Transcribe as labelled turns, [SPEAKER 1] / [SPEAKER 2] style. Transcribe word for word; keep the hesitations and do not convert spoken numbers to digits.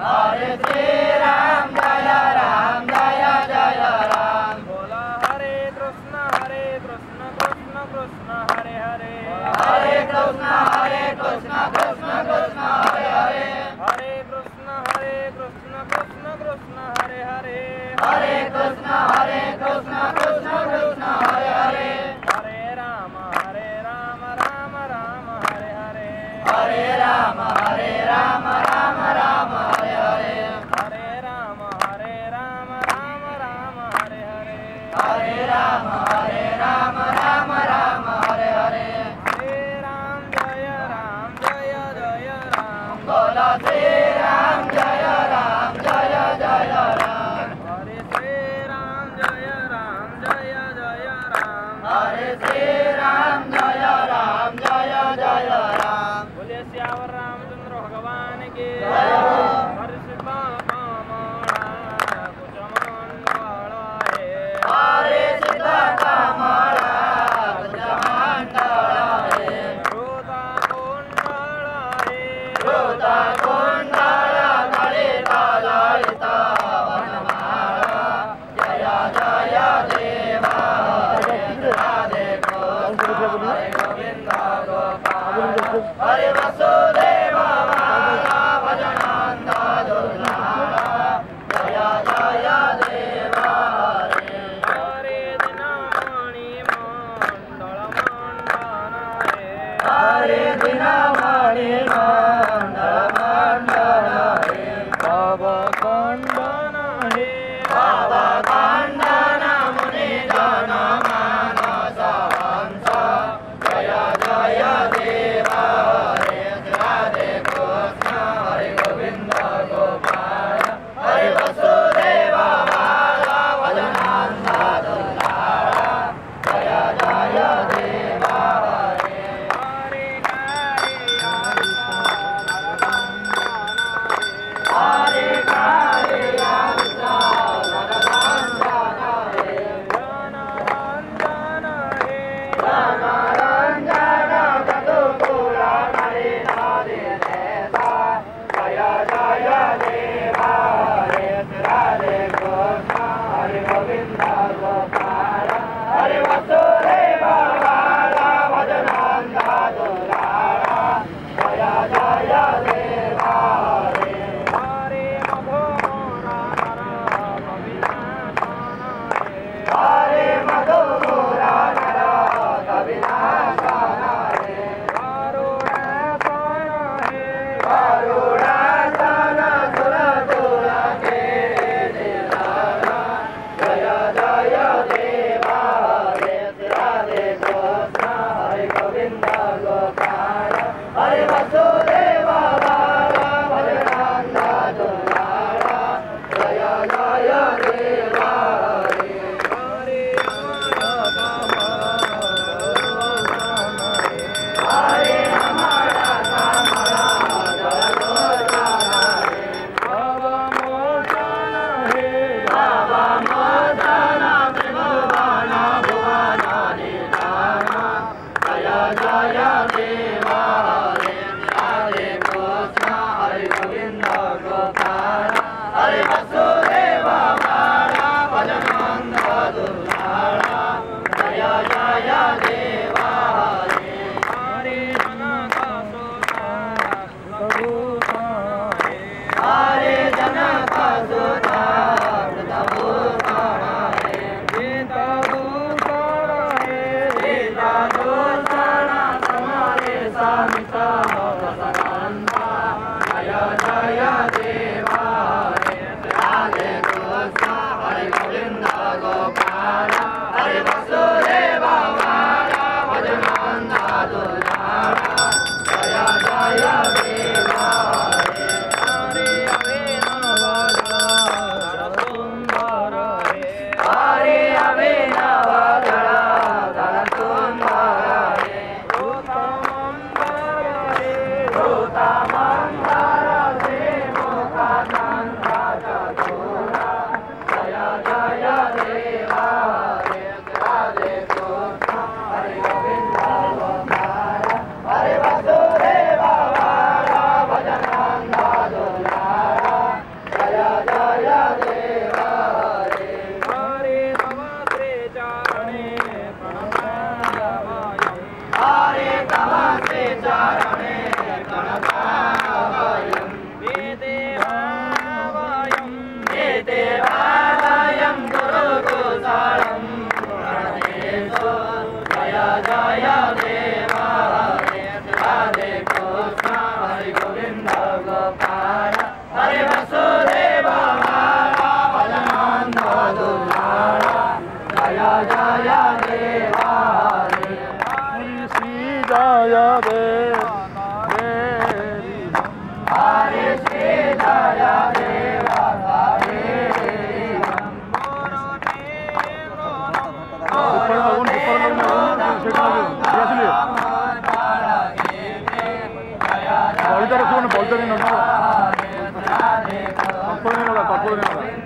[SPEAKER 1] हरे श्री राम जय राम जय जय राम।
[SPEAKER 2] बोला हरे कृष्ण हरे कृष्ण कृष्ण कृष्ण हरे हरे।
[SPEAKER 1] हरे कृष्ण हरे कृष्ण कृष्ण कृष्ण हरे हरे।
[SPEAKER 2] हरे कृष्ण हरे कृष्ण कृष्ण कृष्ण हरे हरे।
[SPEAKER 1] हरे कृष्ण हरे कृष्ण कृष्ण कृष्ण हरे हरे।
[SPEAKER 2] हरे राम हरे राम राम राम हरे हरे।
[SPEAKER 1] हरे राम हरे राम राम राम हरे हरे।
[SPEAKER 2] हरे राम हरे राम राम राम हरे हरे।
[SPEAKER 1] हरे राम हरे राम राम राम हरे हरे।
[SPEAKER 2] हरे राम जय राम जय जय राम।
[SPEAKER 1] बोला श्री राम जय राम जय जय राम।
[SPEAKER 2] हरे श्री राम जय राम जय जय राम।
[SPEAKER 1] हरे श्री राम जय राम जय जय राम।
[SPEAKER 2] बोले श्यावर रामचंद्र भगवान के।
[SPEAKER 1] जय हो।
[SPEAKER 2] हर्षिता कामड़ा कुछ मंगल है।
[SPEAKER 1] हरे सीता कमला कुछ मंगल है।
[SPEAKER 2] रोता कुंडल है।
[SPEAKER 1] रोता कुंडल ललिता ललिता वनमाला। जय जय देव हरे राधे कृष्ण हरे गोविंद गोपाल हरे वसुदेव बाला भजनंद दुर्लभा। जय जय देव हरे।
[SPEAKER 2] हरे दिनमणि मंडल मंडन है।
[SPEAKER 1] हरे दिनमणि मंडल नंद गोपाल हरे वसुदेव नंद दुलाल जय जय देव हरे
[SPEAKER 3] श्री जय देव
[SPEAKER 1] हरे श्री जय देव हरे
[SPEAKER 3] बलता रखो बलता नहीं